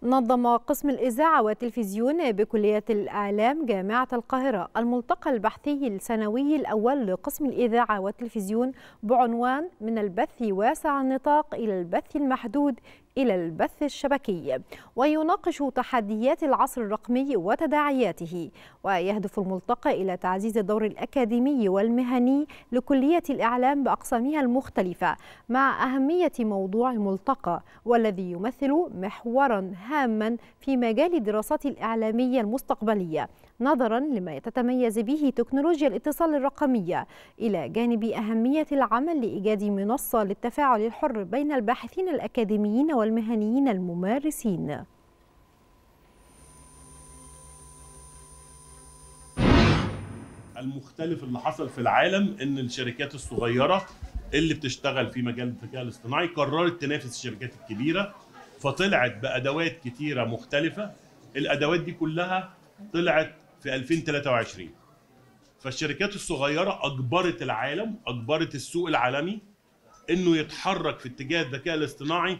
نظم قسم الإذاعة والتلفزيون بكلية الإعلام جامعة القاهرة الملتقى البحثي السنوي الأول لقسم الإذاعة والتلفزيون بعنوان من البث واسع النطاق إلى البث المحدود إلى البث الشبكي، ويناقش تحديات العصر الرقمي وتداعياته. ويهدف الملتقى إلى تعزيز الدور الأكاديمي والمهني لكلية الإعلام بأقسامها المختلفة، مع أهمية موضوع الملتقى والذي يمثل محورا هاما في مجال الدراسات الإعلامية المستقبلية، نظرا لما تتميز به تكنولوجيا الاتصال الرقمية، إلى جانب أهمية العمل لإيجاد منصة للتفاعل الحر بين الباحثين الأكاديميين والمهنيين الممارسين. المختلف اللي حصل في العالم ان الشركات الصغيرة اللي بتشتغل في مجال الذكاء الاصطناعي قررت تنافس الشركات الكبيرة، فطلعت بأدوات كتيرة مختلفة. الأدوات دي كلها طلعت في 2023. فالشركات الصغيرة أجبرت العالم، أجبرت السوق العالمي إنه يتحرك في اتجاه الذكاء الاصطناعي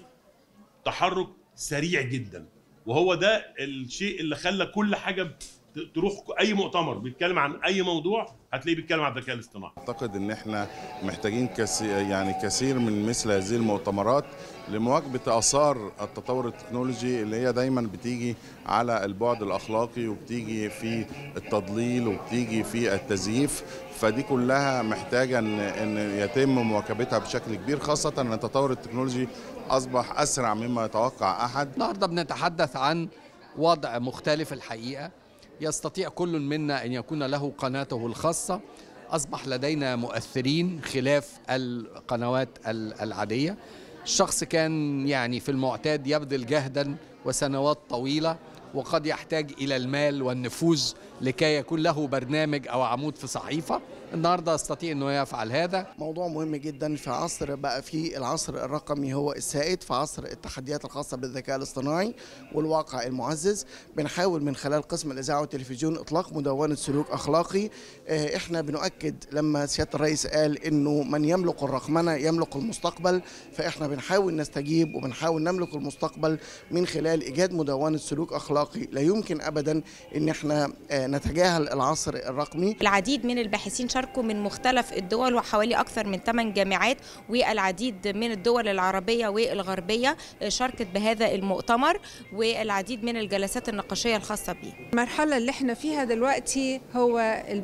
تحرك سريع جدا، وهو ده الشيء اللي خلى كل حاجة تروح. أي مؤتمر بيتكلم عن أي موضوع هتلاقيه بيتكلم عن الذكاء الاصطناعي. أعتقد إن إحنا محتاجين كثير من مثل هذه المؤتمرات لمواكبة آثار التطور التكنولوجي اللي هي دايما بتيجي على البعد الأخلاقي وبتيجي في التضليل وبتيجي في التزييف، فدي كلها محتاجة إن يتم مواكبتها بشكل كبير، خاصة أن التطور التكنولوجي أصبح أسرع مما يتوقع أحد. النهارده بنتحدث عن وضع مختلف الحقيقة، يستطيع كل منا أن يكون له قناته الخاصة. أصبح لدينا مؤثرين خلاف القنوات العادية. الشخص كان في المعتاد يبذل جهدا وسنوات طويلة وقد يحتاج إلى المال والنفوذ لكي يكون له برنامج أو عمود في صحيفة. النهارده يستطيع أنه يفعل هذا. موضوع مهم جدا في عصر بقى في العصر الرقمي هو السائد، في عصر التحديات الخاصة بالذكاء الاصطناعي والواقع المعزز. بنحاول من خلال قسم الإذاعة والتلفزيون إطلاق مدونة سلوك أخلاقي. احنا بنؤكد لما سيادة الرئيس قال إنه من يملك الرقمنة يملك المستقبل، فإحنا بنحاول نستجيب وبنحاول نملك المستقبل من خلال إيجاد مدونة سلوك أخلاقي. لا يمكن أبدا إن احنا نتجاهل العصر الرقمي. العديد من الباحثين شاركوا من مختلف الدول وحوالي أكثر من 8 جامعات، والعديد من الدول العربية والغربية شاركت بهذا المؤتمر، والعديد من الجلسات النقاشية الخاصة به. المرحلة اللي احنا فيها دلوقتي هو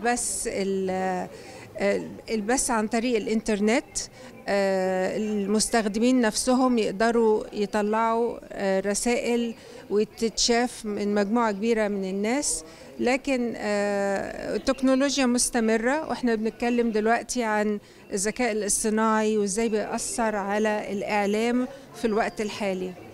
البث عن طريق الإنترنت. المستخدمين نفسهم يقدروا يطلعوا رسائل وتتشاف من مجموعة كبيرة من الناس، لكن التكنولوجيا مستمرة، واحنا بنتكلم دلوقتي عن الذكاء الاصطناعي وازاي بيأثر على الإعلام في الوقت الحالي.